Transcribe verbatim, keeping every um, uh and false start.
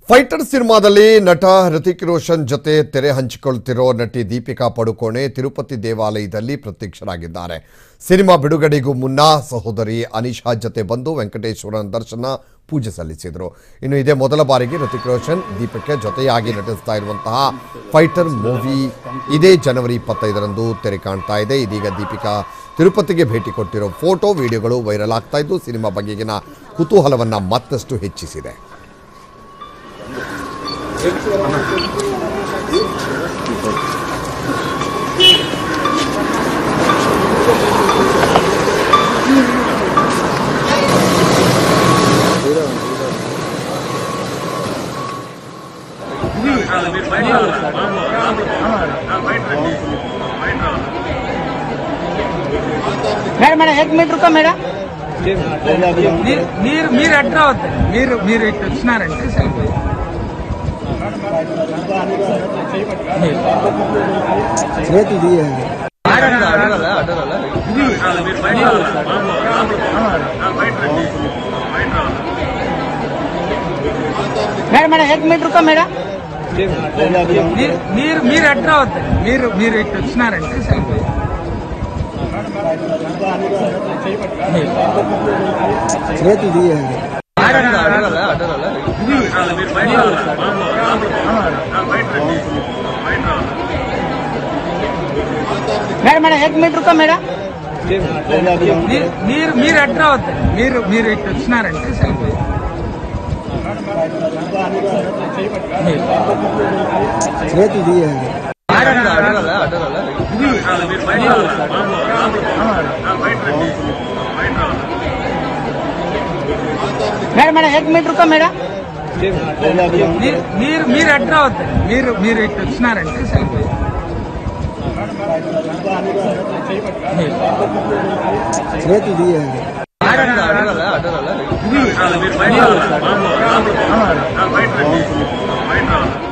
Fighter ಸಿನಿಮಾದಲ್ಲಿ ನಟ ಹೃತಿಕ್ ರೋಷನ್ ಜೊತೆ ತೆರೆ ಹಂಚಿಕೊಳ್ಳುತ್ತಿರೋ ನಟಿ ದೀಪಿಕಾ ಪಡುಕೋಣೆ ತಿರುಪತಿ ದೇವಾಲಯದಲ್ಲಿ ಪ್ರತ್ಯಕ್ಷರಾಗಿದ್ದಾರೆ. ಸಿನಿಮಾ ಬಿಡುಗಡೆಗೂ ಮುನ್ನ ಸಹೋದರಿ ಅನಿಶಾ ಜೊತೆ ಬಂದು ವೆಂಕಟೇಶ್ವರನ ದರ್ಶನ ಪೂಜೆ ಸಲ್ಲಿಸಿದರು. ಇನ್ನು ಇದೇ ಮೊದಲ ಬಾರಿಗೆ ಹೃತಿಕ್ ರೋಷನ್ ದೀಪಿಕೆ ಜೊತೆಯಾಗಿ ನಟಿಸ್ತಾ ಇರುವಂತಹ ಫೈಟರ್ ಮೂವಿ ಇದೇ ಜನವರಿ ಇಪ್ಪತ್ತೈದರಂದು ತೆರೆ ಕಾಣ್ತಾ ಇದೆ. ಇದೀಗ ದೀಪಿಕಾ ತಿರುಪತಿಗೆ ಭೇಟಿ ಕೊಟ್ಟಿರೋ ಫೋಟೋ ವಿಡಿಯೋಗಳು ವೈರಲ್ ಆಗ್ತಾ ಇದ್ದು ಸಿನಿಮಾ ಬಗೆಗಿನ ಕುತೂಹಲವನ್ನು ಮತ್ತಷ್ಟು ಹೆಚ್ಚಿಸಿದೆ. మేడం మేడం एक मिनट रुको మేడం మీరు మీరు అడ్రా అవుతారు మీరు మీరు ఇట్లా వచ్చినారంటే సెల్ఫీ చేతి తీయండి మేడం మేడం एक मिनट रुको మేడం మీరు మీరు అడ్రా అవుతారు మీరు మీరు ఇట్లా వచ్చినారంటే సెల్ఫీ చేతి తీయండి మేడం మేడం एक मिनट रुको మేడం మీరు మీరు అడ్రా అవుతారు మీరు మీరు ఇట్లా వచ్చినారంటే సెల్ఫీ చేతి తీయండి మేడం మేడం एक मिनट रुको మేడం మీరు మీరు అడ్రా అవుతారు మీరు మీరు ఇట్లా వచ్చినారంటే సెల్ఫీ చేతి తీయండి